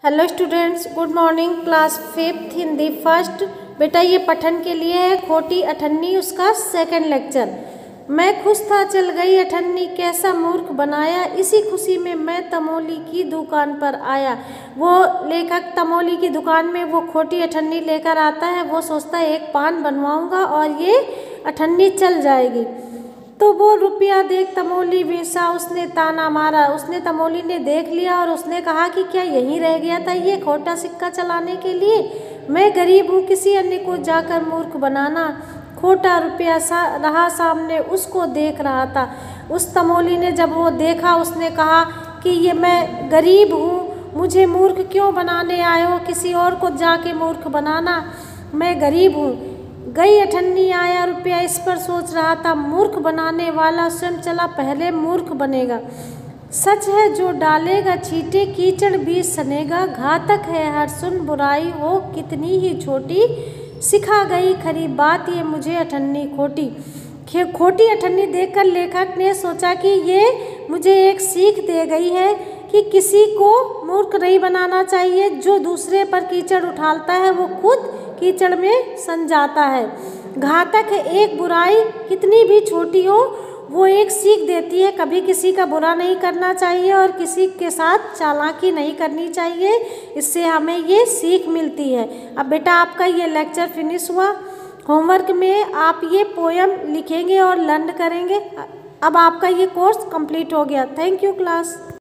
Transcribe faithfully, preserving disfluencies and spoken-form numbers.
Hello students, good morning. Class fifth Hindi first. बेटा ये पठन के लिए है खोटी अठन्नी, उसका सेकंड लेक्चर। मैं खुश था चल गई अठन्नी, कैसा मूर्ख बनाया, इसी खुशी में मैं तमोली की दुकान पर आया। वो लेखक तमोली की दुकान में वो खोटी अठन्नी लेकर आता है। वो सोचता है एक पान बनवाऊंगा और ये अठन्नी चल जाएगी। तो वो रुपया देख तमोली बेचा, उसने ताना मारा। उसने तमोली ने देख लिया और उसने कहा कि क्या यहीं रह गया था ये खोटा सिक्का चलाने के लिए? मैं गरीब हूँ, किसी अन्य को जाकर मूर्ख बनाना। खोटा रुपया सा रहा सामने, उसको देख रहा था। उस तमोली ने जब वो देखा, उसने कहा कि ये मैं गरीब हूँ, मुझे मूर्ख क्यों बनाने आए हो? किसी और को जाके मूर्ख बनाना, मैं गरीब हूँ। गई अठन्नी आया रुपया, इस पर सोच रहा था मूर्ख बनाने वाला स्वयं चला पहले मूर्ख बनेगा। सच है जो डालेगा छींटे, कीचड़ भी सनेगा। घातक है हर सुन बुराई हो कितनी ही छोटी, सिखा गई खरी बात ये मुझे अठन्नी खोटी। खोटी अठन्नी देखकर लेखक ने सोचा कि ये मुझे एक सीख दे गई है कि किसी को मूर्ख नहीं बनाना चाहिए। जो दूसरे पर कीचड़ उठाता है वो खुद कीचड़ में सन जाता है। घातक है एक बुराई कितनी भी छोटी हो, वो एक सीख देती है। कभी किसी का बुरा नहीं करना चाहिए और किसी के साथ चालाकी नहीं करनी चाहिए। इससे हमें ये सीख मिलती है। अब बेटा आपका ये लेक्चर फिनिश हुआ। होमवर्क में आप ये पोयम लिखेंगे और लर्न करेंगे। अब आपका ये कोर्स कंप्लीट हो गया। Thank you class.